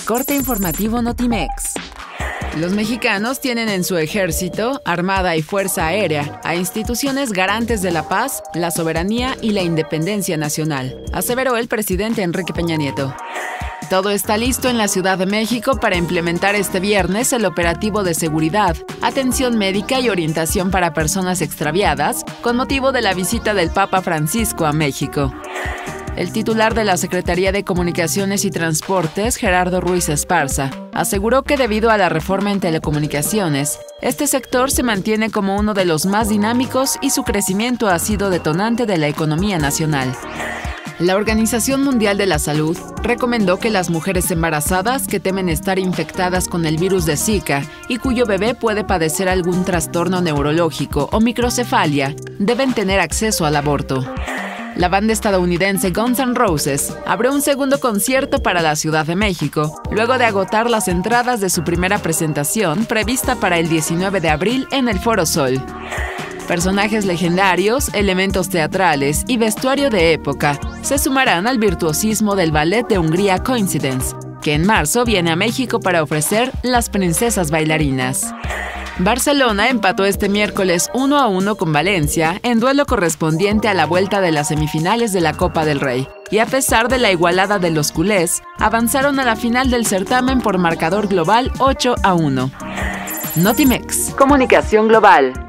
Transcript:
corte informativo Notimex. Los mexicanos tienen en su ejército, armada y fuerza aérea a instituciones garantes de la paz, la soberanía y la independencia nacional, aseveró el presidente Enrique Peña Nieto. Todo está listo en la Ciudad de México para implementar este viernes el operativo de seguridad, atención médica y orientación para personas extraviadas con motivo de la visita del Papa Francisco a México. El titular de la Secretaría de Comunicaciones y Transportes, Gerardo Ruiz Esparza, aseguró que debido a la reforma en telecomunicaciones, este sector se mantiene como uno de los más dinámicos y su crecimiento ha sido detonante de la economía nacional. La Organización Mundial de la Salud recomendó que las mujeres embarazadas que temen estar infectadas con el virus de Zika y cuyo bebé puede padecer algún trastorno neurológico o microcefalia deben tener acceso al aborto. La banda estadounidense Guns N' Roses abrió un segundo concierto para la Ciudad de México, luego de agotar las entradas de su primera presentación prevista para el 19 de abril en el Foro Sol. Personajes legendarios, elementos teatrales y vestuario de época se sumarán al virtuosismo del ballet de Hungría Coincidence, que en marzo viene a México para ofrecer Las Princesas Bailarinas. Barcelona empató este miércoles 1-1 con Valencia en duelo correspondiente a la vuelta de las semifinales de la Copa del Rey, y a pesar de la igualada de los culés, avanzaron a la final del certamen por marcador global 8-1. Notimex. Comunicación global.